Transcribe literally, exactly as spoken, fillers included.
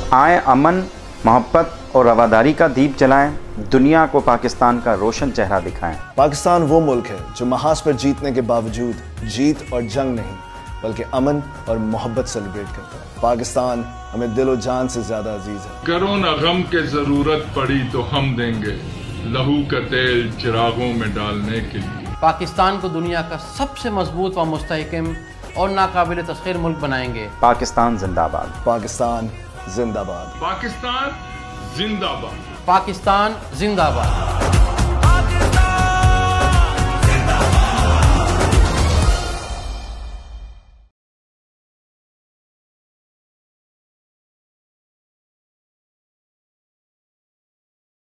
आए अमन, मोहब्बत और रवादारी का दीप जलाएं, दुनिया को पाकिस्तान का रोशन चेहरा दिखाएं। पाकिस्तान वो मुल्क है जो महाज पर जीतने के बावजूद जीत और जंग नहीं बल्कि अमन और मोहब्बत सेलिब्रेट करता है। पाकिस्तान हमें दिलो जान से ज्यादा अजीज है। करो न गम के जरूरत पड़ी तो हम देंगे लहू का तेल चिरागों में डालने के लिए। पाकिस्तान को दुनिया का सबसे मजबूत व मुस्तहकम और नाकाबिल तस्खीर मुल्क बनाएंगे। पाकिस्तान जिंदाबाद। पाकिस्तान जिंदाबाद। पाकिस्तान जिंदाबाद। पाकिस्तान जिंदाबाद।